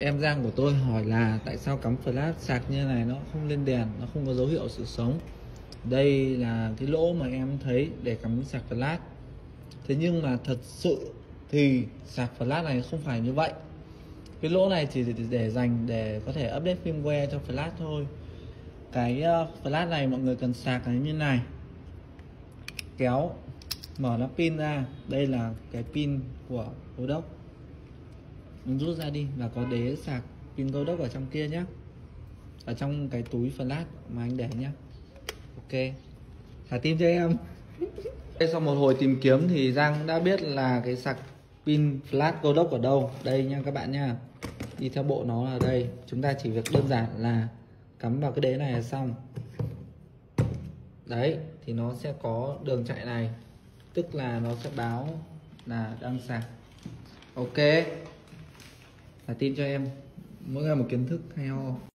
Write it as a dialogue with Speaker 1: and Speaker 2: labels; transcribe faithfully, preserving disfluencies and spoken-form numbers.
Speaker 1: Em Giang của tôi hỏi là tại sao cắm flash sạc như này nó không lên đèn, nó không có dấu hiệu sự sống. Đây là cái lỗ mà em thấy để cắm sạc flash. Thế nhưng mà thật sự thì sạc flash này không phải như vậy. Cái lỗ này chỉ để, để dành để có thể update firmware cho flash thôi. Cái uh, flash này mọi người cần sạc là như này. Kéo mở nắp pin ra, đây là cái pin của cô đốc. Mình rút ra đi và có đế sạc pin cô đốc ở trong kia nhé, ở trong cái túi flash mà anh để nhé. Ok, thả tim cho em. Sau một hồi tìm kiếm thì Giang đã biết là cái sạc pin flash cô đốc ở đâu. Đây nha các bạn nha, đi theo bộ nó là đây. Chúng ta chỉ việc đơn giản là cắm vào cái đế này là xong. Đấy thì nó sẽ có đường chạy này, tức là nó sẽ báo là đang sạc. Ok, thả tim cho em, mỗi ngày một kiến thức hay ho.